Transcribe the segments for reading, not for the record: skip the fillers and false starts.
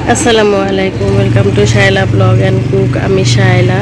আসসালামু আলাইকুম, welcome to Shaila blog and cook. আমি শায়লা।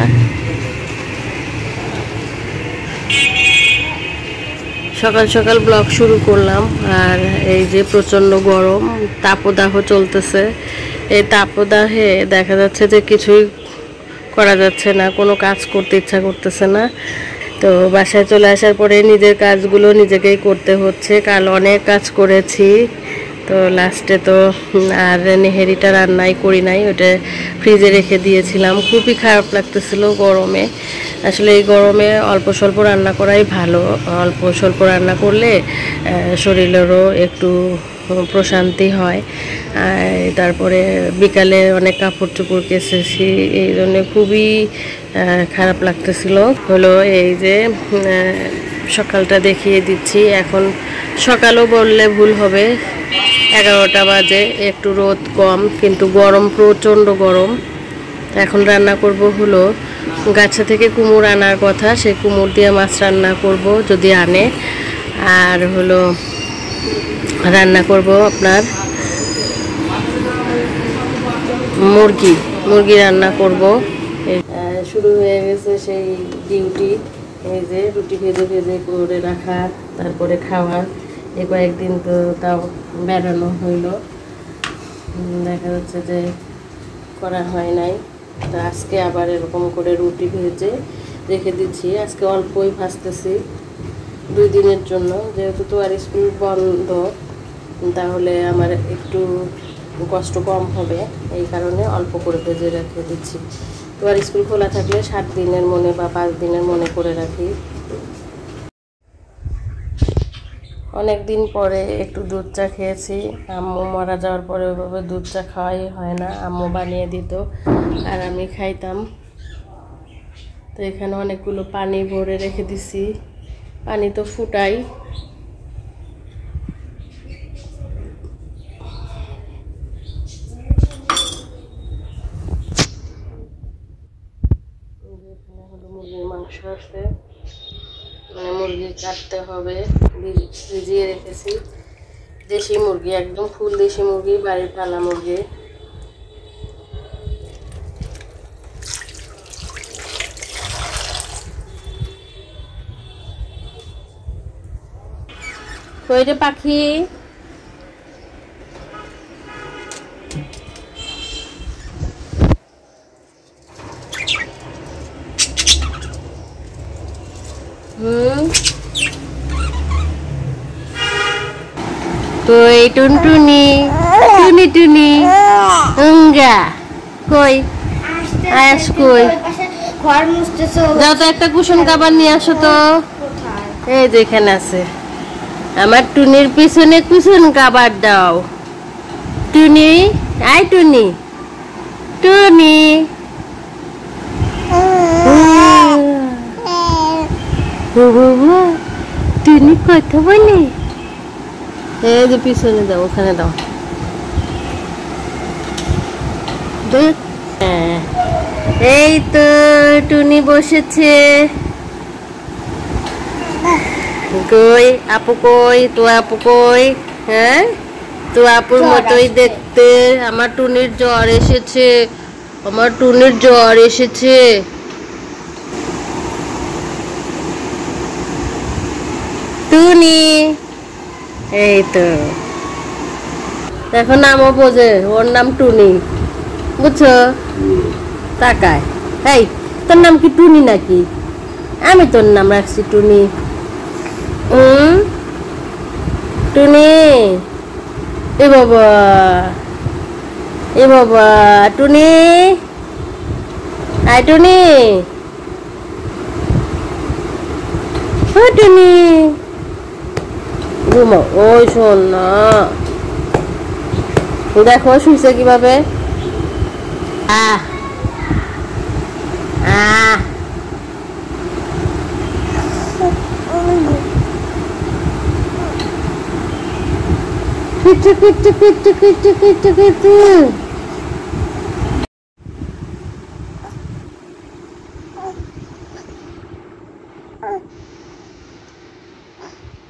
সকাল সকাল ব্লগ শুরু করলাম। আর এই যে প্রচণ্ড গরম, তাপদাহ চলতেছে। এই তাপদাহে দেখা যাচ্ছে যে কিছুই করা যাচ্ছে না, কোনো কাজ করতে ইচ্ছা করতেছে না। তো বাসায় চলে আসার পরে নিজের কাজগুলো নিজেকেই করতে হচ্ছে। কাল অনেক কাজ করেছি, তো লাস্টে তো আর নেহেরিটা রান্নাই করি নাই, ওটা ফ্রিজে রেখে দিয়েছিলাম। খুবই খারাপ লাগতেছিল গরমে। আসলে এই গরমে অল্প স্বল্প রান্না করাই ভালো। অল্প স্বল্প রান্না করলে শরীরেরও একটু প্রশান্তি হয়। তারপরে বিকালে অনেক কাপড় চোপড় কেচেছি, এই জন্য খুবই খারাপ লাগতেছিল। হলো এই যে সকালটা দেখিয়ে দিচ্ছি। এখন সকালও বললে ভুল হবে, 11টা বাজে। একটু রোদ কম, কিন্তু গরম, প্রচণ্ড গরম। এখন রান্না করব হলো, গাছা থেকে কুমড় আনার কথা, সেই কুমড় দিয়ে মাছ রান্না করব যদি আনে। আর হলো রান্না করব আপনার মুরগি রান্না করব। শুরু হয়ে গেছে সেই ডিউটি। এই যে রুটি ভেজে ভেজে করে রাখা, তারপরে খাওয়ার। এই কয়েকদিন তো তাও বেড়ানো হইল, দেখা যাচ্ছে যে করা হয় নাই। তো আজকে আবার এরকম করে রুটি ভেজে রেখে দিচ্ছি। আজকে অল্পই ভাজতেছি 2 দিনের জন্য, যেহেতু তো আর স্কুল বন্ধ, তাহলে আমার একটু কষ্ট কম হবে। এই কারণে অল্প করে ভেজে রেখে দিচ্ছি। তো আর স্কুল খোলা থাকলে 7 দিনের মনে বা 5 দিনের মনে করে রাখি। অনেক দিন পরে একটু দুধ চা খেয়েছি। আম্মু মারা যাওয়ার পরে ওইভাবে দুধ চা খাওয়াই হয় না, আম্মু বানিয়ে দিত আর আমি খাইতাম। তো এখানে অনেকগুলো পানি ভরে রেখে দিছি, পানি তো ফুটাই। এখানে হলো মুরগির মাংস আছে, মানে মুরগি কাটতে হবে, ভিজিয়ে রেখেছি। দেশি মুরগি, একদম ফুল দেশি মুরগি, বাড়ির পালা মুরগি। কইরে পাখি, তো এই টুনটুনি টুনি টুনি উঙ্গা কই আয়াস কই, যাও তো একটা কুশন কাবার নিয়ে আসো তো। এই যে এখানে আছে, আমার টুনির পিছনে কুশন কাবার দাও। টুনি, আই টুনি, টুনি টুনি কথা বলে। এই যে পিছনে দাও, ওখানে দাও। এই তো টুনি বসেছে। কই আপু, কই তো আপু, কই? হ্যাঁ, তো আপুর মতোই দেখতে। আমার টুনির জ্বর এসেছে, আমার টুনির জ্বর এসেছে। টুনি, এই তো এখন নামও বোঝে, ওর নাম টুনি, বুঝছো? তাকায়। এই তোর নাম কি টুনি নাকি? আমি তোর নাম রাখছি টুনি। টুনি, এ বাবা, এ বাবা, টুনি, আয় টুনি, ও টুনি ঘুমাও। ওই শোন না, দেখো শুইছে কিভাবে। আহ আহ কুটু কুটু কুটু কুটু কুটু কুটু।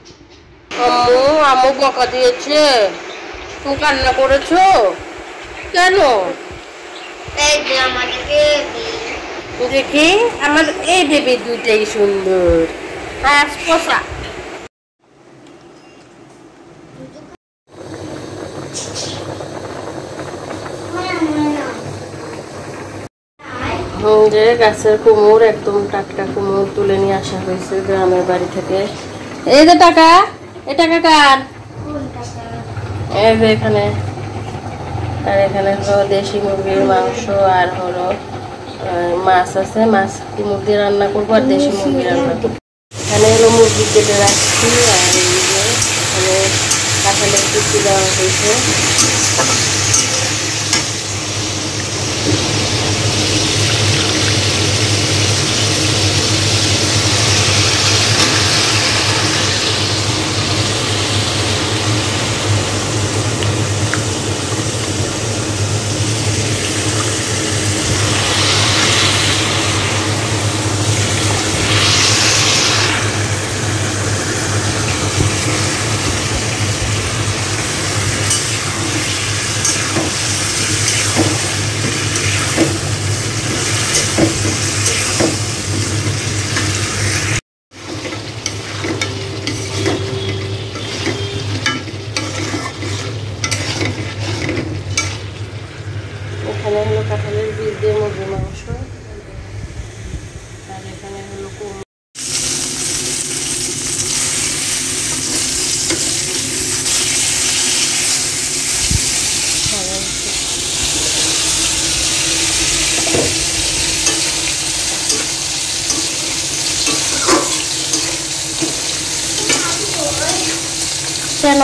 আম্মু, আম্মু বকা দিয়েছে, তুমি কান্না করেছো? কেন? দেখি আমার এই বেবি দুইটাই সুন্দর। পোষা যে গাছের কুমড়, একদম টাটকা কুমড় তুলে নিয়ে আসা হয়েছে গ্রামের বাড়ি থেকে। এই যে টাকা, এই টাকা কার? এই যে এখানে। আর এখানে হলো দেশি মুরগির মাংস, আর হলো মাছ আছে। মাছ কুমড় দিয়ে রান্না করবো, আর দেশি মুরগি রান্না করবো। এখানে হলো মুরগি কেটে রাখছি, আর এই যে এখানে কাঁঠালের কুচি দেওয়া হয়েছে। এখানে হলো কাঁঠালের বীজ দিয়ে মুরগির মাংস, আর এখানে হলো কুমড়ো। কেন?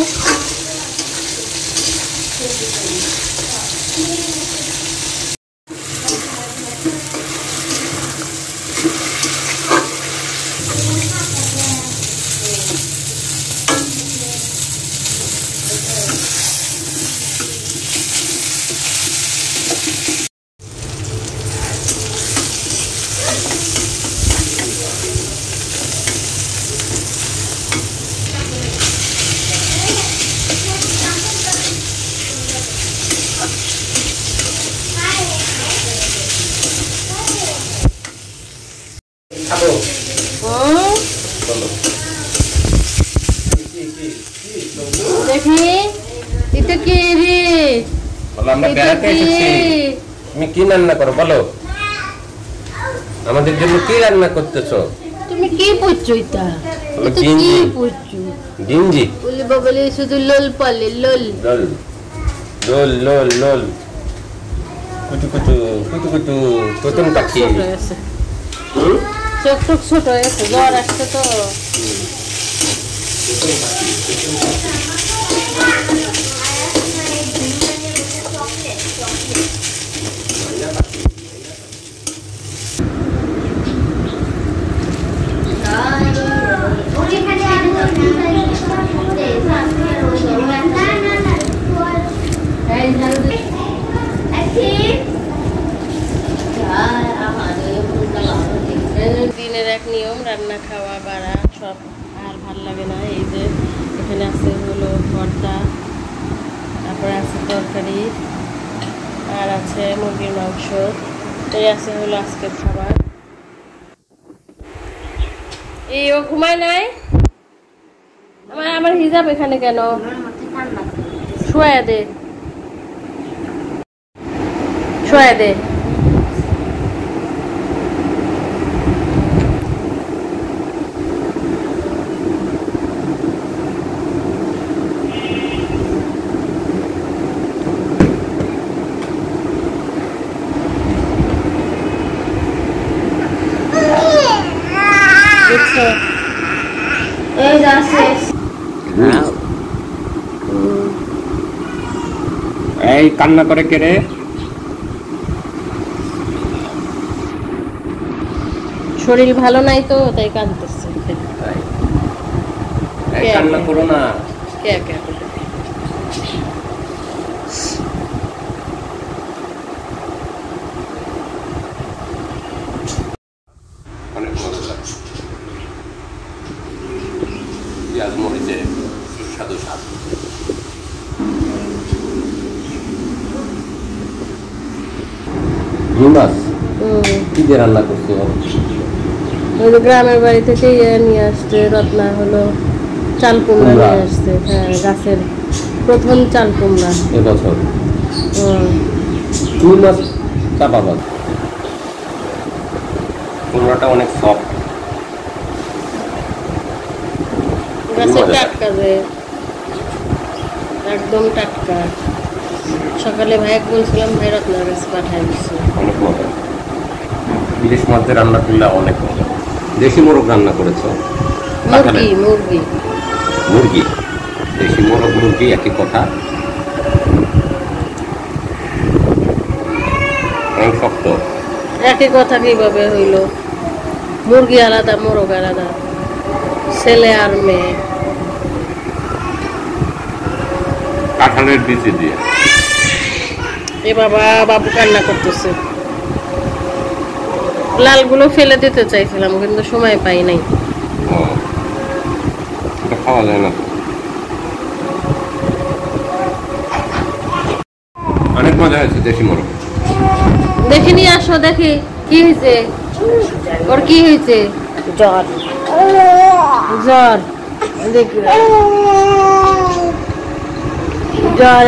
দেখি এটা কি রে? আমরা বেড়াতে এসেছি। তুমি কি রান্না করো বলো? আমাদের জন্য কি রান্না করতেছো? তুমি কি পড়ছো? এটা কি পড়ছো? গিঞ্জি বলি বাবলে শুধু লোল পালে লোল লোল লোল লোল লোল কুচু কুচু কুচু কুচু প্রথম পাখি। চোখ টুক ছোট হয়েছে, জ্বর আসছে তো। দিনের এক নিয়ম, রান্না খাওয়া বাড়া সব আর ভাল লাগে না। এই যে এখানে আছে হলো ভর্তা, তারপরে আছে তরকারি, আর আছে মুরগির মাংস। এই আছে হলো আজকের খাবার। এই ও ঘুমায় নাই? আমার হিজাব এখানে কেন? শোয়া দে, শোয়া দে। এই কান্না করে কে রে? শরীর ভালো নাই তো, তাই কাঁদতেছে। কান্না করো না। কে কে অনেক মজা লাগছে। পেঁয়াজ মরিচে সুস্বাদু স্বাদ। রুই মাছ হুম। কি দিয়ে রান্না করছো? ওই যে গ্রামের বাড়ি থেকে নিয়ে আসছে রত্না, হলো চাল কুমড়া কুমড়া। নিয়ে আসছে। হ্যাঁ, গাছের প্রথম চাল কুমড়া। এবছর হুম। রুই মাছ চাপা মাছ। কুমড়াটা অনেক সফট। গাছের মজা। টাটকা যে, একদম টাটকা। সকালে ভাইয়াকে বলছিলাম, ভাই রত্নার কাছে পাঠাই দিচ্ছে। অনেক মজা। ইলিশ মাছ দিয়ে রান্না করলে অনেক মজা। দেশি মোরগ রান্না করেছ? মুরগি মুরগি মুরগি, দেশি মোরগ মুরগি একই কথা। অনেক শক্ত। একই কথা কিভাবে হইল? মুরগি আলাদা, মোরগ আলাদা, ছেলে আর মেয়ে। কাঁঠালের বিচি দিয়ে। এ বাবা, বাবু কান্না করতেছে। লালগুলো ফেলে দিতে চাইছিলাম, কিন্তু সময় পাই নাই। ও, এটা খাওয়া যায় না। অনেক মজা হয়েছে দেশি মোরগ। দেখে নিয়ে আসো, দেখি কি হয়েছে ওর, কি হয়েছে? জ্বর। জ্বর, দেখি জ্বর।